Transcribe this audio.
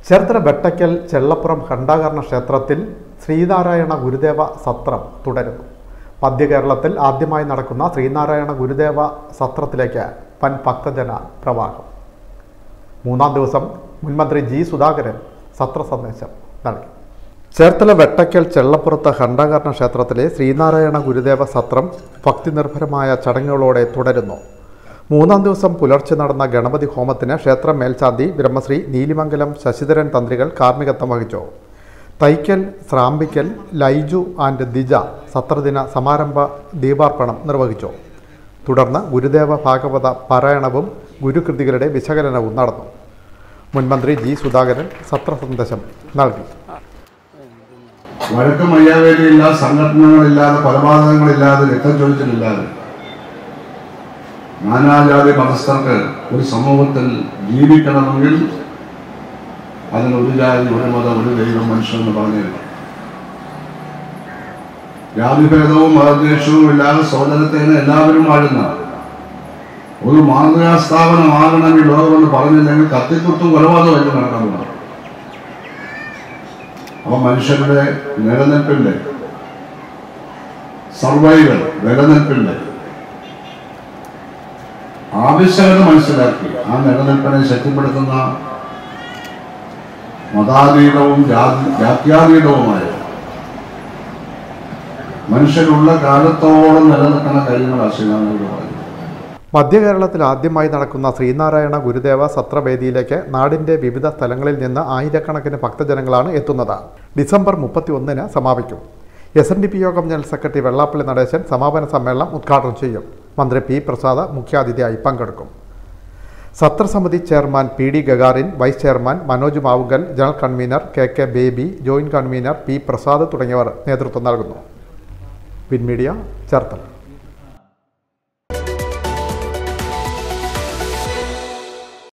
ചേർത്തല വെട്ടയ്ക്കൽ ചെള്ളപ്പുറം ഖണ്ഡാകർണ ക്ഷേത്രത്തിൽ ശ്രീനാരായണ ഗുരുദേവ സത്രം തുടരുന്നു. മധ്യകേരളത്തിൽ ആദ്യമായി നടക്കുന്ന ശ്രീനാരായണ ഗുരുദേവ സത്രത്തിലേക്ക് വൻ ഭക്തജന പ്രവാഹം. മൂന്നാം ദിവസം മുൻമന്ത്രി ജി സുധാകരൻ സത്ര സന്ദേശം നൽകി. ചേർത്തല വെട്ടയ്ക്കൽ ചെള്ളപ്പുറത്ത് ഖണ്ഡാകർണ ക്ഷേത്രത്തിലെ ശ്രീനാരായണ ഗുരുദേവ സത്രം ഭക്തിനിർഭരമായ ചടങ്ങുകളോടെ തുടരുന്നു. മൂന്നാം ദിവസം പുലർച്ചെ നടന്ന ഗണപതി ഹോമത്തിന് ക്ഷേത്ര മേൽശാന്തി ബ്രഹ്മശ്രീ നീലിമംഗലം ശശിധരൻ തന്ത്രികൾ കാർമ്മികത്വം വഹിച്ചു. തൈക്കൽ, സ്രാമ്പിക്കൽ, ലൈജു ആൻഡ് ദിജ സത്രദിന സമാരംഭ ദീപാർപ്പണം നിർവഹിച്ചു. തുടർന്ന് ഗുരുദേവ ഭാഗവത പാരായണവും ഗുരുകൃതികളുടെ വിശകലനവും നടന്നു. മുൻമന്ത്രി ജി സുധാകരൻ സത്ര സന്ദേശം നൽകി. വഴക്കും മയ്യാവേലിയില്ല, സംഘടനകളില്ലാതെ, കൊലപാതകങ്ങളില്ലാതെ, രക്തച്ചൊരിച്ചിലില്ലാതെ നാനാജാതി മതസ്ഥർക്ക് ഒരു സമൂഹത്തിൽ ജീവിക്കണമെങ്കിൽ അതിന് ഒരു ജാതി, ഒരു മതം, ഒരു ദൈവം, മനുഷ്യൻ പറഞ്ഞില്ല. ജാതിഭേദവും മതദ്വേഷവും ഇല്ലാതെ സോദരത്തേന് എല്ലാവരും വാഴുന്ന ഒരു മാതൃകാ സ്ഥാപനമാകണമെങ്കിൽ ലോകമെന്ന് പറഞ്ഞില്ലെങ്കിൽ കത്തിക്കുത്തും കൊലപാതകമായിട്ട് നടക്കാൻ പോകുന്നു. അപ്പൊ മനുഷ്യരുടെ നിലനിൽപ്പിന്റെ സർവൈവൽ, നിലനിൽപ്പിന്റെ ആവശ്യകത മനസ്സിലാക്കി ആ നിലനിൽപ്പിനെ ശക്തിപ്പെടുത്തുന്ന മതാതീതവും ജാത്യാതീതവുമായ മനുഷ്യരുള്ള കാലത്തോളം നിലനിൽക്കുന്ന കാര്യങ്ങൾ ആശീർവാദം. മധ്യകേരളത്തിൽ ആദ്യമായി നടക്കുന്ന ശ്രീനാരായണ ഗുരുദേവ സത്രവേദിയിലേക്ക് നാടിൻ്റെ വിവിധ സ്ഥലങ്ങളിൽ നിന്ന് ആയിരക്കണക്കിന് ഭക്തജനങ്ങളാണ് എത്തുന്നത്. ഡിസംബർ 31-ന് സമാപിക്കും. SNDP യോഗം ജനറൽ സെക്രട്ടറി വെള്ളാപ്പള്ളി നടേശൻ സമാപന സമ്മേളനം ഉദ്ഘാടനം ചെയ്യും. മന്ത്രി പി പ്രസാദ് മുഖ്യാതിഥിയായി പങ്കെടുക്കും. സത്രസമിതി chairman PD Gagarin, vice chairman Manoj Mavunkal, general convener KK Baby, joint convener P Prasad തുടങ്ങിയവർ നേതൃത്വം നൽകുന്നു. Win Media, Cherthala.